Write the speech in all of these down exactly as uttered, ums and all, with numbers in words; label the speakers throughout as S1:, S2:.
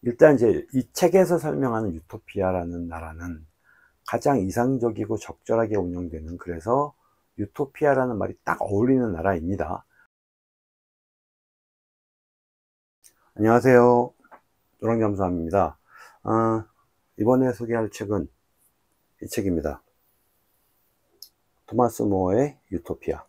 S1: 일단 이제 이 책에서 설명하는 유토피아라는 나라는 가장 이상적이고 적절하게 운영되는, 그래서 유토피아라는 말이 딱 어울리는 나라입니다. 안녕하세요, 노랑잠수함입니다. 어, 이번에 소개할 책은 이 책입니다. 토마스 모어의 유토피아.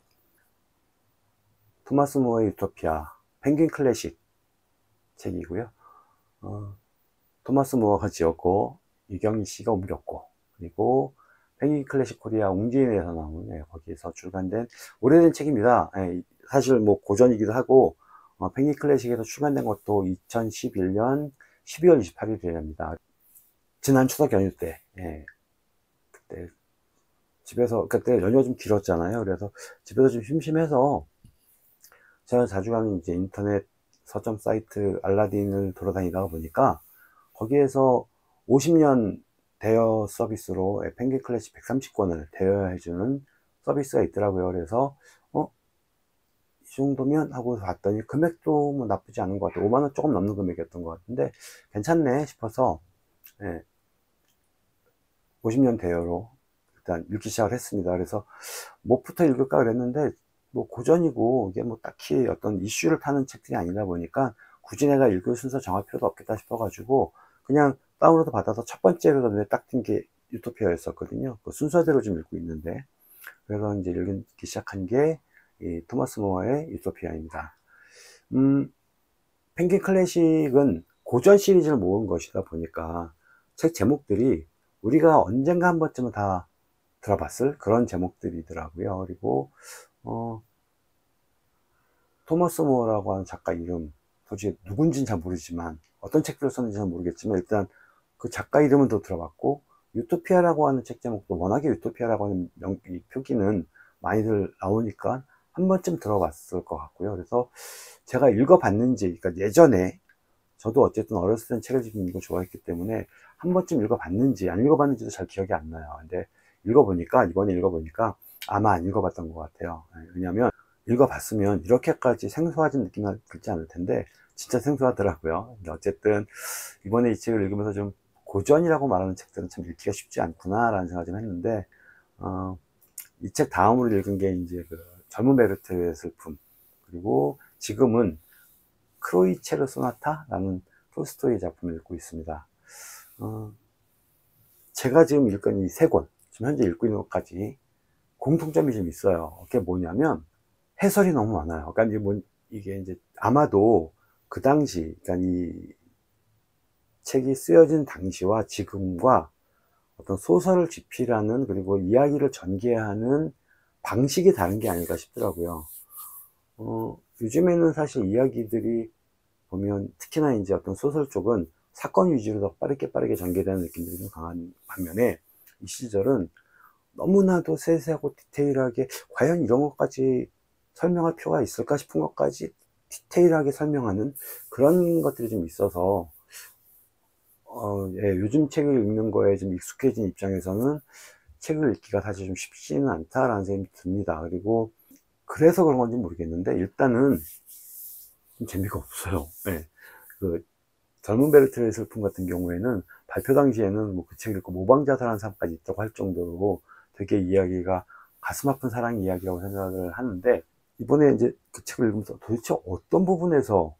S1: 토마스 모어의 유토피아, 펭귄 클래식 책이고요. 어, 토마스 모어가 지었고 이경희 씨가 옮겼고, 그리고 펭귄 클래식 코리아 웅진에서 나온, 예, 거기에서 출간된 오래된 책입니다. 예, 사실 뭐 고전이기도 하고, 어, 펭귄 클래식에서 출간된 것도 이천십일 년 십이월 이십팔일입니다. 지난 추석 연휴 때, 예, 그때 집에서, 그때 연휴가 좀 길었잖아요. 그래서 집에서 좀 심심해서 제가 자주 가는 이제 인터넷 서점 사이트 알라딘을 돌아다니다가 보니까 거기에서 오십 년 대여 서비스로 펭귄 클래식 백삼십 권을 대여해주는 서비스가 있더라고요. 그래서 어? 이 정도면 하고 봤더니 금액도 뭐 나쁘지 않은 것 같아요. 오만 원 조금 넘는 금액이었던 것 같은데 괜찮네 싶어서, 예, 오십 년 대여로 일단 읽기 시작을 했습니다. 그래서 뭐부터 읽을까 그랬는데, 뭐 고전이고 이게 뭐 딱히 어떤 이슈를 타는 책들이 아니다 보니까 굳이 내가 읽을 순서 정할 필요도 없겠다 싶어 가지고 그냥 다운로드 받아서 첫 번째로 눈에 딱 띈 게 유토피아였었거든요. 그 순서대로 좀 읽고 있는데, 그래서 이제 읽기 시작한 게 이 토마스 모어의 유토피아입니다. 음, 펭귄 클래식은 고전 시리즈를 모은 것이다 보니까 책 제목들이 우리가 언젠가 한 번쯤은 다 들어봤을 그런 제목들이더라고요. 그리고 어, 토머스 모어라고 하는 작가 이름, 도대체 누군지는 잘 모르지만, 어떤 책들을 썼는지 잘 모르겠지만, 일단 그 작가 이름은 더 들어봤고, 유토피아라고 하는 책 제목도 워낙에 유토피아라고 하는 명, 이 표기는 많이들 나오니까 한 번쯤 들어봤을 것 같고요. 그래서 제가 읽어봤는지, 그러니까 예전에 저도 어쨌든 어렸을 땐 책을 좀 읽고 좋아했기 때문에 한 번쯤 읽어봤는지 안 읽어봤는지도 잘 기억이 안 나요. 근데 읽어보니까, 이번에 읽어보니까 아마 안 읽어봤던 것 같아요. 왜냐면 읽어봤으면 이렇게까지 생소하진 느낌이 들지 않을 텐데 진짜 생소하더라고요. 근데 어쨌든 이번에 이 책을 읽으면서 좀 고전이라고 말하는 책들은 참 읽기가 쉽지 않구나 라는 생각을 좀 했는데, 어, 이 책 다음으로 읽은 게 이제 그 젊은 베르트의 슬픔, 그리고 지금은 크로이체르 소나타라는 톨스토이 작품을 읽고 있습니다. 어, 제가 지금 읽은 이 세 권, 지금 현재 읽고 있는 것까지 공통점이 좀 있어요. 그게 뭐냐면 해설이 너무 많아요. 그러니까 이게, 뭐, 이게 이제 아마도 그 당시, 그러니까 이 책이 쓰여진 당시와 지금과 어떤 소설을 집필하는, 그리고 이야기를 전개하는 방식이 다른 게 아닐까 싶더라고요. 어, 요즘에는 사실 이야기들이 보면 특히나 이제 어떤 소설 쪽은 사건 위주로 더 빠르게 빠르게 전개되는 느낌들이 좀 강한 반면에, 이 시절은 너무나도 세세하고 디테일하게 과연 이런 것까지 설명할 필요가 있을까 싶은 것까지 디테일하게 설명하는 그런 것들이 좀 있어서, 어, 예, 요즘 책을 읽는 거에 좀 익숙해진 입장에서는 책을 읽기가 사실 좀 쉽지는 않다라는 생각이 듭니다. 그리고 그래서 그런 건지 모르겠는데 일단은 좀 재미가 없어요. 예. 그 젊은 베르트의 슬픔 같은 경우에는 발표 당시에는 뭐 그 책을 읽고 모방자살한 사람까지 있다고 할 정도로 되게 이야기가 가슴 아픈 사랑 이야기라고 생각을 하는데, 이번에 이제 그 책을 읽으면서 도대체 어떤 부분에서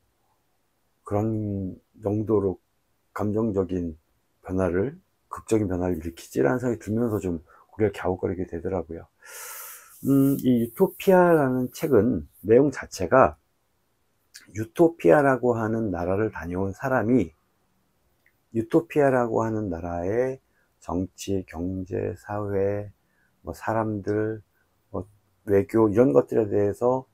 S1: 그런 정도로 감정적인 변화를, 극적인 변화를 일으키지라는 생각이 들면서 좀 고개를 갸웃거리게 되더라고요. 음, 이 유토피아라는 책은 내용 자체가 유토피아라고 하는 나라를 다녀온 사람이 유토피아라고 하는 나라의 정치, 경제, 사회, 뭐 사람들, 뭐 외교 이런 것들에 대해서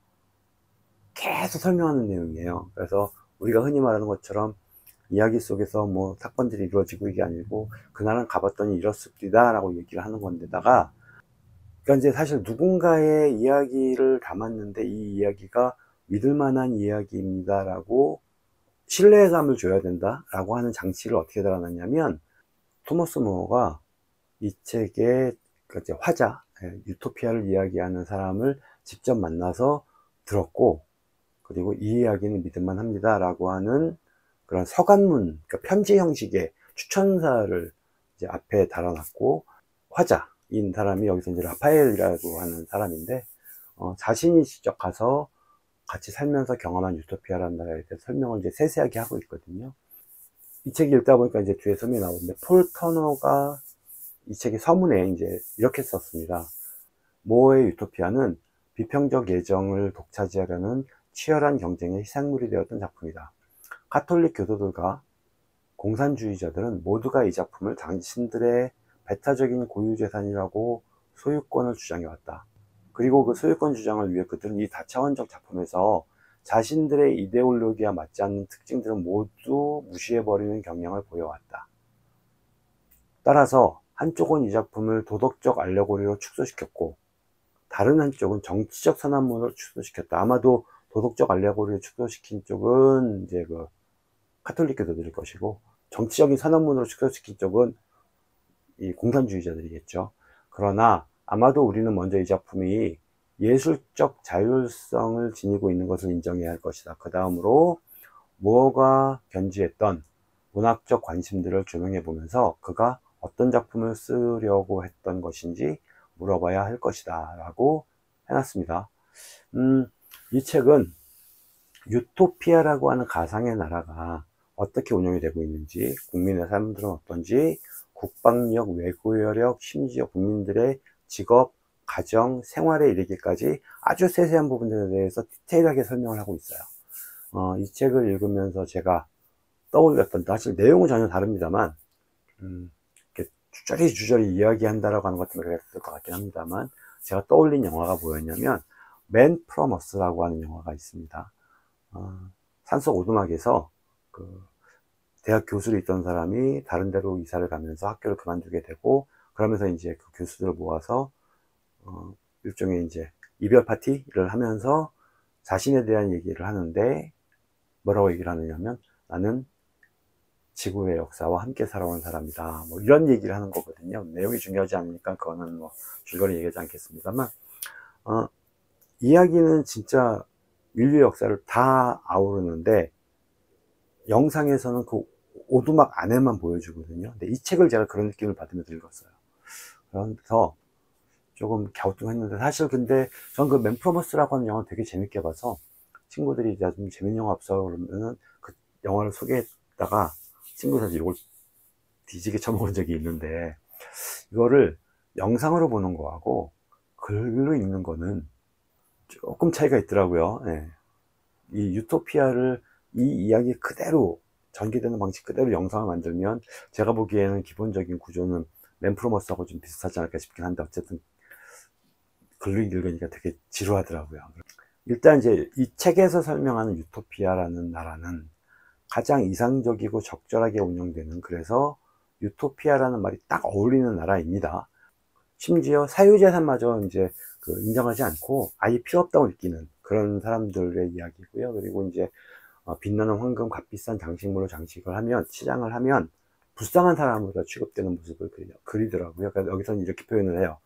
S1: 계속 설명하는 내용이에요. 그래서 우리가 흔히 말하는 것처럼 이야기 속에서 뭐 사건들이 이루어지고 이게 아니고 그날은 가봤더니 이렇습니다 라고 얘기를 하는 건데다가, 그러니까 이제 사실 누군가의 이야기를 담았는데 이 이야기가 믿을 만한 이야기입니다 라고 신뢰감을 줘야 된다 라고 하는 장치를 어떻게 달아놨냐면, 토머스 모어가 이 책의 화자, 유토피아를 이야기하는 사람을 직접 만나서 들었고, 그리고 이 이야기는 믿을만 합니다 라고 하는 그런 서간문, 그러니까 편지 형식의 추천사를 이제 앞에 달아놨고, 화자인 사람이 여기서 이제 라파엘이라고 하는 사람인데, 어, 자신이 직접 가서 같이 살면서 경험한 유토피아라는 나라에 대해서 설명을 이제 세세하게 하고 있거든요. 이 책이 읽다 보니까 이제 뒤에 설명이 나오는데, 폴 터너가 이 책의 서문에 이제 이렇게 썼습니다. 모어의 유토피아는 비평적 예정을 독차지하려는 치열한 경쟁의 희생물이 되었던 작품이다. 가톨릭 교도들과 공산주의자들은 모두가 이 작품을 당신들의 배타적인 고유재산이라고 소유권을 주장해왔다. 그리고 그 소유권 주장을 위해 그들은 이 다차원적 작품에서 자신들의 이데올로기와 맞지 않는 특징들은 모두 무시해버리는 경향을 보여왔다. 따라서 한쪽은 이 작품을 도덕적 알레고리로 축소시켰고, 다른 한쪽은 정치적 선언문으로 축소시켰다. 아마도 도덕적 알레고리를 축소시킨 쪽은 이제 그 카톨릭 교도들일 것이고, 정치적인 선언문으로 축소시킨 쪽은 이 공산주의자들이겠죠. 그러나 아마도 우리는 먼저 이 작품이 예술적 자율성을 지니고 있는 것을 인정해야 할 것이다. 그 다음으로 모어가 견지했던 문학적 관심들을 조명해 보면서 그가 어떤 작품을 쓰려고 했던 것인지 물어봐야 할 것이다 라고 해놨습니다. 음, 이 책은 유토피아라고 하는 가상의 나라가 어떻게 운영이 되고 있는지, 국민의 삶들은 어떤지, 국방력, 외교력, 심지어 국민들의 직업, 가정, 생활에 이르기까지 아주 세세한 부분들에 대해서 디테일하게 설명을 하고 있어요. 어, 이 책을 읽으면서 제가 떠올렸던, 사실 내용은 전혀 다릅니다만, 음, 이렇게 주저리 주저리 이야기한다라고 하는 것도 그랬을 것 같긴 합니다만, 제가 떠올린 영화가 뭐였냐면, 맨 프롬 어스라고 하는 영화가 있습니다. 어, 산속 오두막에서 그 대학 교수로 있던 사람이 다른 데로 이사를 가면서 학교를 그만두게 되고, 그러면서 이제 그 교수들을 모아서 어, 일종의 이제 이별 파티를 하면서 자신에 대한 얘기를 하는데, 뭐라고 얘기를 하느냐면, 나는 지구의 역사와 함께 살아온 사람이다, 뭐 이런 얘기를 하는 거거든요. 내용이 중요하지 않으니까 그거는 뭐 줄거리 얘기하지 않겠습니다만, 어, 이야기는 진짜 인류 역사를 다 아우르는데, 영상에서는 그 오두막 안에만 보여주거든요. 근데 이 책을 제가 그런 느낌을 받으면서 읽었어요. 그래서 조금 갸우뚱했는데, 사실 근데 전 그 맨 프로머스라고 하는 영화를 되게 재밌게 봐서, 친구들이 이제 좀 재밌는 영화 없어 그러면은 그 영화를 소개했다가 친구들한테 이걸 뒤지게 쳐먹은 적이 있는데, 이거를 영상으로 보는 거하고 글로 읽는 거는 조금 차이가 있더라고요. 네. 이 유토피아를 이 이야기 그대로, 전개되는 방식 그대로 영상을 만들면 제가 보기에는 기본적인 구조는 맨 프로머스하고 좀 비슷하지 않을까 싶긴 한데, 어쨌든 글로 읽으니까 되게 지루하더라고요. 일단 이제 이 책에서 설명하는 유토피아라는 나라는 가장 이상적이고 적절하게 운영되는, 그래서 유토피아라는 말이 딱 어울리는 나라입니다. 심지어 사유재산마저 이제 그 인정하지 않고 아예 필요 없다고 느끼는 그런 사람들의 이야기고요. 그리고 이제 어, 빛나는 황금, 값비싼 장식물로 장식을 하면, 치장을 하면 불쌍한 사람으로 취급되는 모습을 그리더라고요. 그래서 여기서는 이렇게 표현을 해요.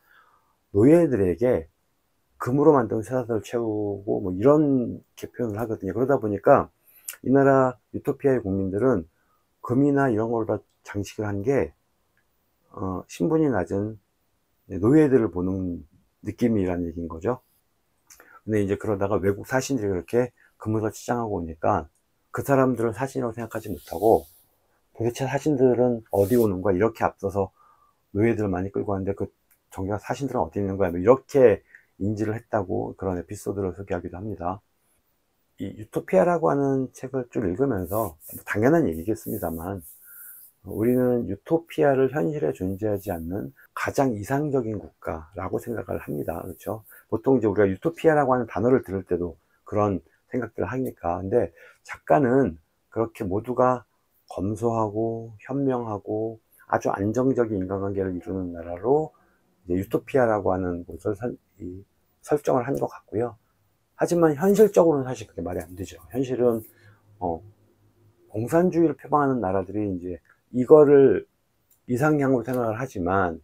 S1: 노예들에게 금으로 만든 쇠사슬을 채우고 뭐 이렇게 표현을 하거든요. 그러다 보니까 이 나라 유토피아의 국민들은 금이나 이런 걸로 다 장식을 한 게 어, 신분이 낮은 노예들을 보는 느낌이라는 얘기인 거죠. 근데 이제 그러다가 외국 사신들이 그렇게 금으로 치장하고 오니까 그 사람들은 사신이라고 생각하지 못하고, 도대체 사신들은 어디 오는 거야, 이렇게 앞서서 노예들을 많이 끌고 왔는데 그 정작 사신들은 어디 있는 거야, 뭐 이렇게 인지를 했다고 그런 에피소드를 소개하기도 합니다. 이 유토피아라고 하는 책을 쭉 읽으면서, 당연한 얘기겠습니다만, 우리는 유토피아를 현실에 존재하지 않는 가장 이상적인 국가라고 생각을 합니다. 그렇죠? 보통 이제 우리가 유토피아라고 하는 단어를 들을 때도 그런 생각들을 하니까. 근데 작가는 그렇게 모두가 검소하고 현명하고 아주 안정적인 인간관계를 이루는 나라로 이제 유토피아라고 하는 곳을 설, 이, 설정을 한 것 같고요. 하지만 현실적으로는 사실 그게 말이 안 되죠. 현실은 어, 공산주의를 표방하는 나라들이 이제 이거를 이상향으로 생각을 하지만,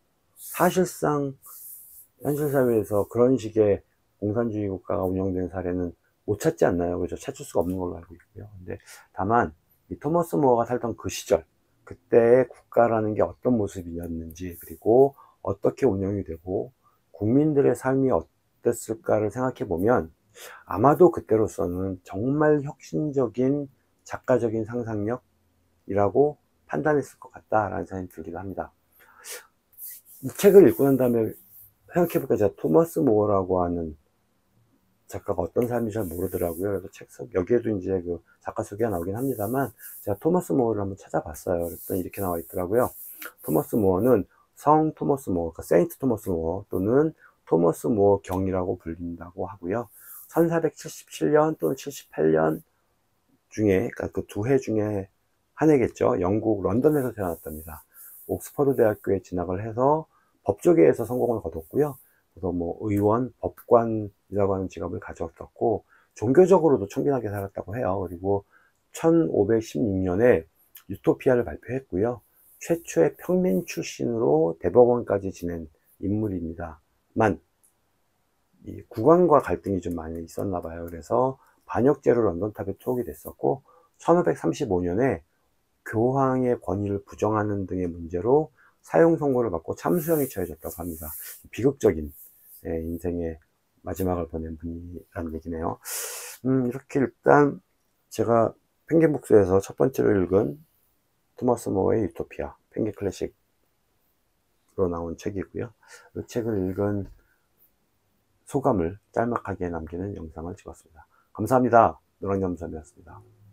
S1: 사실상 현실 사회에서 그런 식의 공산주의 국가가 운영된 사례는 못 찾지 않나요? 그죠? 찾을 수가 없는 걸로 알고 있고요. 근데 다만 이 토머스 모어가 살던 그 시절, 그때의 국가라는 게 어떤 모습이었는지, 그리고 어떻게 운영이 되고 국민들의 삶이 어땠을까를 생각해 보면 아마도 그때로서는 정말 혁신적인 작가적인 상상력이라고 판단했을 것 같다라는 생각이 들기도 합니다. 이 책을 읽고 난 다음에 생각해보니까 제가 토머스 모어라고 하는 작가가 어떤 사람인지 잘 모르더라고요. 그래서 책 속, 여기에도 이제 그 작가 소개가 나오긴 합니다만, 제가 토머스 모어를 한번 찾아봤어요. 그랬더니 이렇게 나와 있더라고요. 토머스 모어는 성 토머스 모어, 그러니까 세인트 토머스 모어 또는 토머스 모어 경이라고 불린다고 하고요. 천사백칠십칠 년 또는 칠십팔 년 중에, 그러니까 그 두 해 중에 한 해겠죠. 영국 런던에서 태어났답니다. 옥스퍼드 대학교에 진학을 해서 법조계에서 성공을 거뒀고요. 그래서 뭐 의원, 법관이라고 하는 직업을 가졌었고, 종교적으로도 청빈하게 살았다고 해요. 그리고 천오백십육 년에 유토피아를 발표했고요. 최초의 평민 출신으로 대법원까지 지낸 인물입니다만, 이 국왕과 갈등이 좀 많이 있었나 봐요. 그래서 반역죄로 런던탑에 투옥이 됐었고, 천오백삼십오 년에 교황의 권위를 부정하는 등의 문제로 사형 선고를 받고 참수형이 처해졌다고 합니다. 비극적인 인생의 마지막을 보낸 분이라는 얘기네요. 음, 이렇게 일단 제가 펭귄북스에서 첫 번째로 읽은 토머스 모어의 유토피아, 펭귄 클래식으로 나온 책이고요. 이 책을 읽은 소감을 짤막하게 남기는 영상을 찍었습니다. 감사합니다. 노랑겸섬이었습니다.